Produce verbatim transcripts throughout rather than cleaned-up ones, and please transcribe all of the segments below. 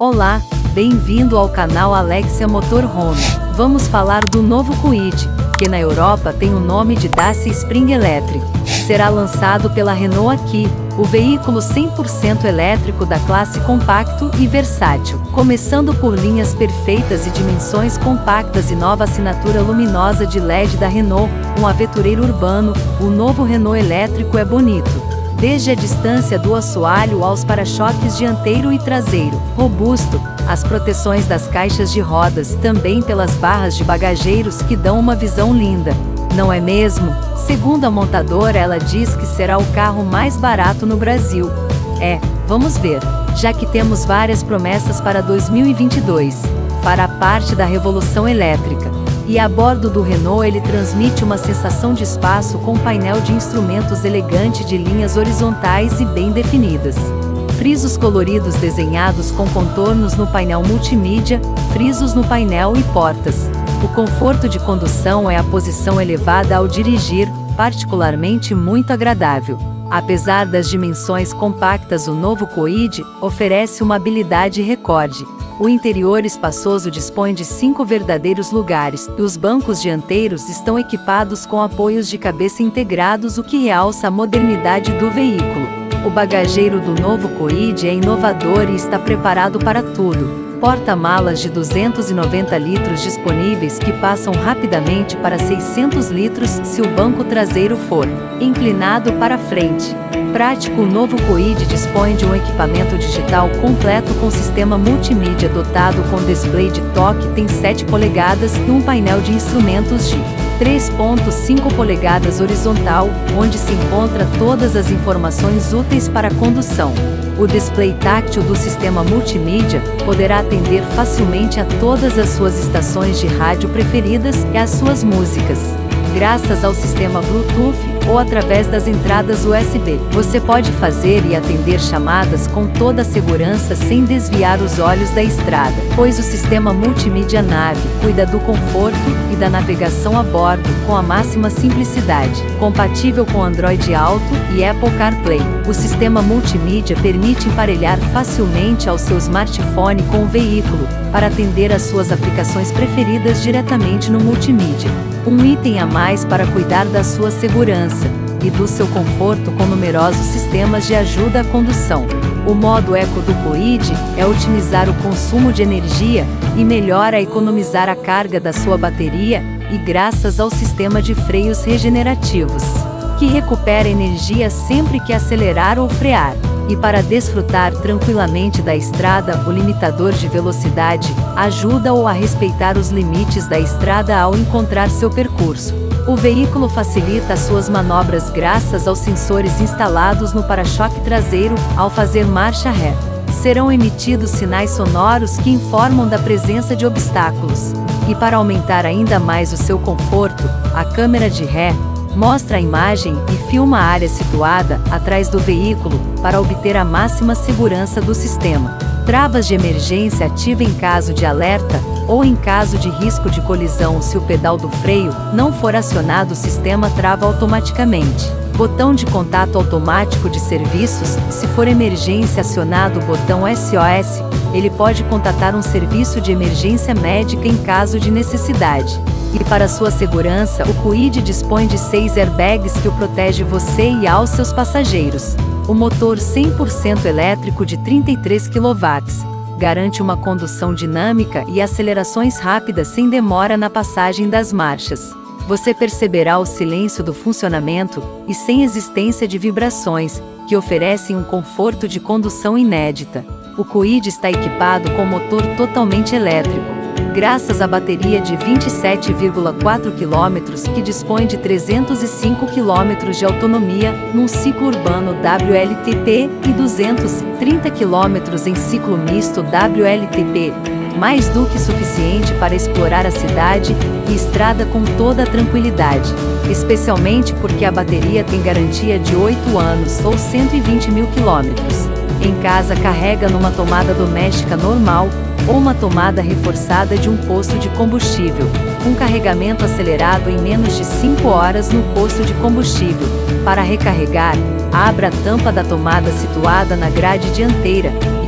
Olá, bem-vindo ao canal Alexia Motorhome. Vamos falar do novo Kwid, que na Europa tem o nome de Dacia Spring Electric. Será lançado pela Renault aqui, o veículo cem por cento elétrico da classe compacto e versátil. Começando por linhas perfeitas e dimensões compactas e nova assinatura luminosa de L E D da Renault, um aventureiro urbano, o novo Renault elétrico é bonito. Desde a distância do assoalho aos para-choques dianteiro e traseiro, robusto, as proteções das caixas de rodas, também pelas barras de bagageiros que dão uma visão linda. Não é mesmo? Segundo a montadora, ela diz que será o carro mais barato no Brasil. É, vamos ver, já que temos várias promessas para dois mil e vinte e dois. Fará parte da revolução elétrica. E a bordo do Renault ele transmite uma sensação de espaço com painel de instrumentos elegante de linhas horizontais e bem definidas. Frisos coloridos desenhados com contornos no painel multimídia, frisos no painel e portas. O conforto de condução é a posição elevada ao dirigir, particularmente muito agradável. Apesar das dimensões compactas, o novo Kwid oferece uma habilidade recorde. O interior espaçoso dispõe de cinco verdadeiros lugares, e os bancos dianteiros estão equipados com apoios de cabeça integrados, o que realça a modernidade do veículo. O bagageiro do novo Kwid é inovador e está preparado para tudo. Porta-malas de duzentos e noventa litros disponíveis que passam rapidamente para seiscentos litros se o banco traseiro for inclinado para frente. Prático, o novo Kwid dispõe de um equipamento digital completo com sistema multimídia dotado com display de toque, tem sete polegadas e um painel de instrumentos de três ponto cinco polegadas horizontal, onde se encontra todas as informações úteis para a condução. O display táctil do sistema multimídia poderá atender facilmente a todas as suas estações de rádio preferidas e às suas músicas. Graças ao sistema Bluetooth ou através das entradas U S B, você pode fazer e atender chamadas com toda a segurança sem desviar os olhos da estrada, pois o sistema multimídia Nave cuida do conforto e da navegação a bordo com a máxima simplicidade. Compatível com Android Auto e Apple CarPlay, o sistema multimídia permite emparelhar facilmente ao seu smartphone com o veículo, para atender às suas aplicações preferidas diretamente no multimídia. Um item a mais para cuidar da sua segurança e do seu conforto com numerosos sistemas de ajuda à condução. O modo Eco do Kwid é otimizar o consumo de energia e melhora a economizar a carga da sua bateria, e graças ao sistema de freios regenerativos, que recupera energia sempre que acelerar ou frear. E para desfrutar tranquilamente da estrada, o limitador de velocidade ajuda-o a respeitar os limites da estrada ao encontrar seu percurso. O veículo facilita as suas manobras graças aos sensores instalados no para-choque traseiro ao fazer marcha ré. Serão emitidos sinais sonoros que informam da presença de obstáculos. E para aumentar ainda mais o seu conforto, a câmera de ré mostra a imagem e filma a área situada atrás do veículo, para obter a máxima segurança do sistema. Travas de emergência ativa em caso de alerta, ou em caso de risco de colisão se o pedal do freio não for acionado, o sistema trava automaticamente. Botão de contato automático de serviços, se for emergência acionado o botão S O S, ele pode contatar um serviço de emergência médica em caso de necessidade. E para sua segurança, o Kwid dispõe de seis airbags que o protege você e aos seus passageiros. O motor cem por cento elétrico de trinta e três quilowatts garante uma condução dinâmica e acelerações rápidas sem demora na passagem das marchas. Você perceberá o silêncio do funcionamento e sem existência de vibrações, que oferecem um conforto de condução inédita. O Kwid está equipado com motor totalmente elétrico, graças à bateria de vinte e sete vírgula quatro quilômetros que dispõe de trezentos e cinco quilômetros de autonomia num ciclo urbano W L T P e duzentos e trinta quilômetros em ciclo misto W L T P, mais do que suficiente para explorar a cidade e estrada com toda a tranquilidade, especialmente porque a bateria tem garantia de oito anos ou cento e vinte mil quilômetros. Em casa carrega numa tomada doméstica normal, ou uma tomada reforçada de um posto de combustível, com carregamento acelerado em menos de cinco horas no posto de combustível. Para recarregar, abra a tampa da tomada situada na grade dianteira, e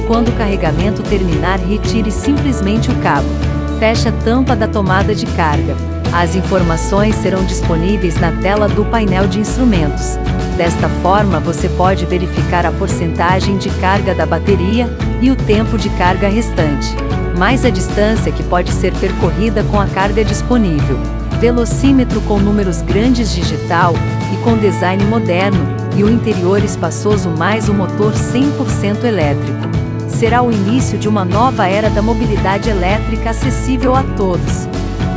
Quando o carregamento terminar, retire simplesmente o cabo. Feche a tampa da tomada de carga. As informações serão disponíveis na tela do painel de instrumentos. Desta forma, você pode verificar a porcentagem de carga da bateria e o tempo de carga restante, mais a distância que pode ser percorrida com a carga disponível. Velocímetro com números grandes digital e com design moderno, e o interior espaçoso mais o motor cem por cento elétrico. Será o início de uma nova era da mobilidade elétrica acessível a todos.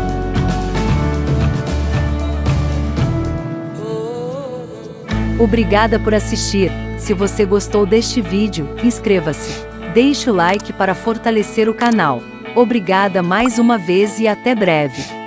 Obrigada por assistir. Se você gostou deste vídeo, inscreva-se. Deixe o like para fortalecer o canal. Obrigada mais uma vez e até breve.